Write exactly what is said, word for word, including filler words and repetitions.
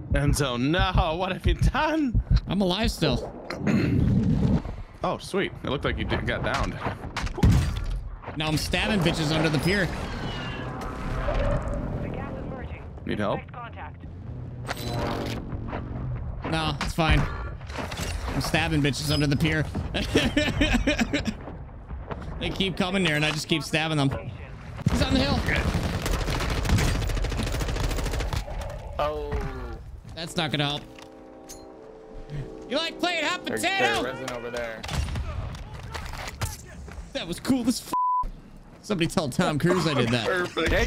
Enzo, no, what have you done? I'm alive still. Oh, sweet. It looked like you did, got downed. Now I'm stabbing bitches under the pier. The gas is merging. Need help? Contact. No, it's fine. I'm stabbing bitches under the pier. They keep coming there and I just keep stabbing them. He's on the hill. Oh. That's not gonna help. You like playing hot There's potato? resin over there. That was cool as f. Somebody tell Tom Cruise I did that. Perfect.